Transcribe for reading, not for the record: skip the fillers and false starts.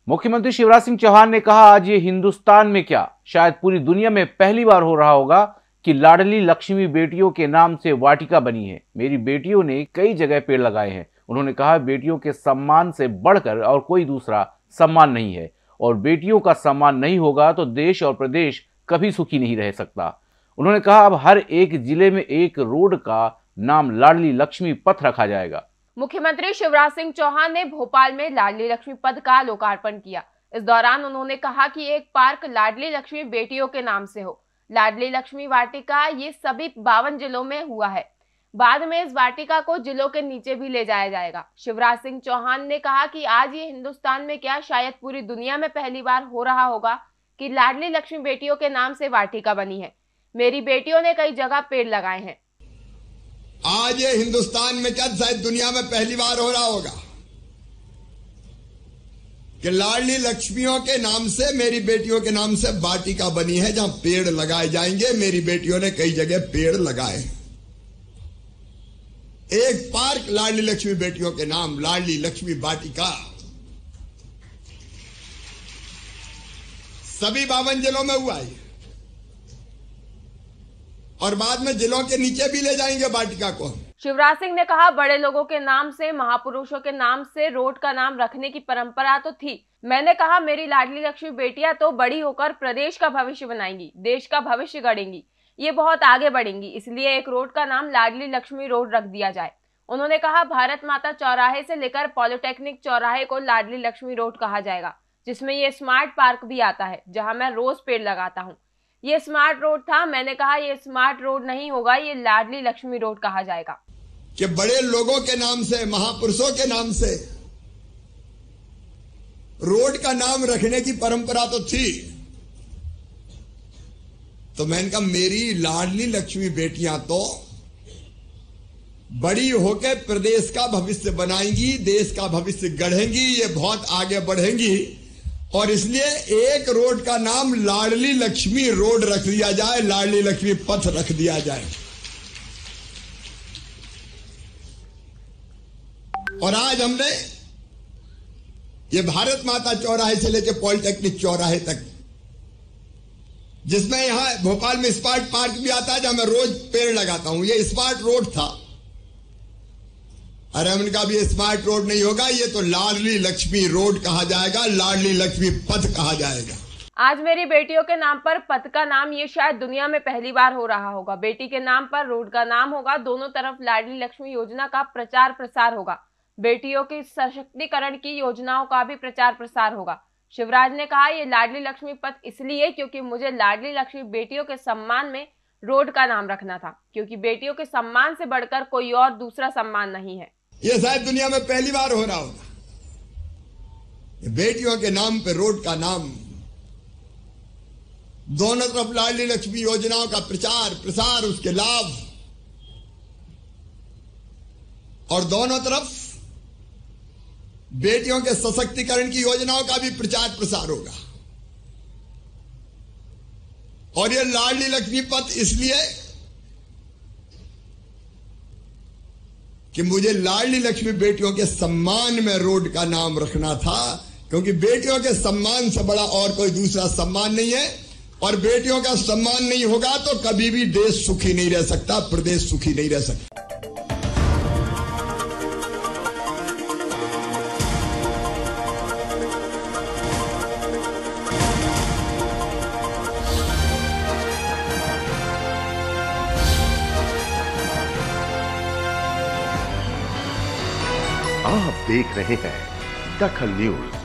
मुख्यमंत्री शिवराज सिंह चौहान ने कहा, आज ये हिंदुस्तान में क्या शायद पूरी दुनिया में पहली बार हो रहा होगा कि लाडली लक्ष्मी बेटियों के नाम से वाटिका बनी है। मेरी बेटियों ने कई जगह पेड़ लगाए हैं। उन्होंने कहा, बेटियों के सम्मान से बढ़कर और कोई दूसरा सम्मान नहीं है, और बेटियों का सम्मान नहीं होगा तो देश और प्रदेश कभी सुखी नहीं रह सकता। उन्होंने कहा, अब हर एक जिले में एक रोड का नाम लाडली लक्ष्मी पथ रखा जाएगा। मुख्यमंत्री शिवराज सिंह चौहान ने भोपाल में लाडली लक्ष्मी पथ का लोकार्पण किया। इस दौरान उन्होंने कहा कि एक पार्क लाडली लक्ष्मी बेटियों के नाम से हो। लाडली लक्ष्मी वाटिका ये सभी 52 जिलों में हुआ है। बाद में इस वाटिका को जिलों के नीचे भी ले जाया जाएगा। शिवराज सिंह चौहान ने कहा कि आज ये हिंदुस्तान में क्या शायद पूरी दुनिया में पहली बार हो रहा होगा कि लाडली लक्ष्मी बेटियों के नाम से वाटिका बनी है। मेरी बेटियों ने कई जगह पेड़ लगाए हैं। आज ये हिंदुस्तान में क्या शायद दुनिया में पहली बार हो रहा होगा कि लाडली लक्ष्मियों के नाम से, मेरी बेटियों के नाम से वाटिका बनी है जहां पेड़ लगाए जाएंगे। मेरी बेटियों ने कई जगह पेड़ लगाए। एक पार्क लाडली लक्ष्मी बेटियों के नाम, लाडली लक्ष्मी वाटिका, सभी 52 जिलों में हुआ है और बाद में जिलों के नीचे भी ले जाएंगे वाटिका को। शिवराज सिंह ने कहा, बड़े लोगों के नाम से, महापुरुषों के नाम से रोड का नाम रखने की परंपरा तो थी। मैंने कहा, मेरी लाडली लक्ष्मी बेटियां तो बड़ी होकर प्रदेश का भविष्य बनाएंगी, देश का भविष्य गढ़ेंगी, ये बहुत आगे बढ़ेंगी, इसलिए एक रोड का नाम लाडली लक्ष्मी रोड रख दिया जाए। उन्होंने कहा, भारत माता चौराहे से लेकर पॉलिटेक्निक चौराहे को लाडली लक्ष्मी रोड कहा जाएगा, जिसमें ये स्मार्ट पार्क भी आता है जहां मैं रोज पेड़ लगाता हूं। ये स्मार्ट रोड था। मैंने कहा, ये स्मार्ट रोड नहीं होगा, ये लाडली लक्ष्मी रोड कहा जाएगा। कि बड़े लोगों के नाम से, महापुरुषों के नाम से रोड का नाम रखने की परंपरा तो थी। तो मैंने कहा, मेरी लाडली लक्ष्मी बेटियां तो बड़ी होकर प्रदेश का भविष्य बनाएंगी, देश का भविष्य गढ़ेंगी, ये बहुत आगे बढ़ेंगी, और इसलिए एक रोड का नाम लाडली लक्ष्मी रोड रख दिया जाए, लाडली लक्ष्मी पथ रख दिया जाए। और आज हमने ये भारत माता चौराहे से लेकर पॉलिटेक्निक चौराहे तक, जिसमें यहां भोपाल में स्मार्ट पार्क भी आता है जहां मैं रोज पेड़ लगाता हूं, ये स्मार्ट रोड था। अरे हमने कहा, ये स्मार्ट रोड नहीं होगा, ये तो लाडली लक्ष्मी रोड कहा जाएगा, लाडली लक्ष्मी पथ कहा जाएगा। आज मेरी बेटियों के नाम पर पथ का नाम ये शायद दुनिया में पहली बार हो रहा होगा। बेटी के नाम पर रोड का नाम होगा। दोनों तरफ लाडली लक्ष्मी योजना का प्रचार प्रसार होगा। बेटियों के सशक्तिकरण की योजनाओं का भी प्रचार प्रसार होगा। शिवराज ने कहा, ये लाडली लक्ष्मी पथ इसलिए क्योंकि मुझे लाडली लक्ष्मी बेटियों के सम्मान में रोड का नाम रखना था, क्योंकि बेटियों के सम्मान से बढ़कर कोई और दूसरा सम्मान नहीं है। ये शायद दुनिया में पहली बार हो रहा होगा, बेटियों के नाम पे रोड का नाम, दोनों तरफ लाडली लक्ष्मी योजनाओं का प्रचार प्रसार, उसके लाभ, और दोनों तरफ बेटियों के सशक्तिकरण की योजनाओं का भी प्रचार प्रसार होगा। और ये लाडली लक्ष्मी पथ इसलिए कि मुझे लाडली लक्ष्मी बेटियों के सम्मान में रोड का नाम रखना था, क्योंकि बेटियों के सम्मान से बड़ा और कोई दूसरा सम्मान नहीं है, और बेटियों का सम्मान नहीं होगा तो कभी भी देश सुखी नहीं रह सकता, प्रदेश सुखी नहीं रह सकता। आप देख रहे हैं दखल न्यूज।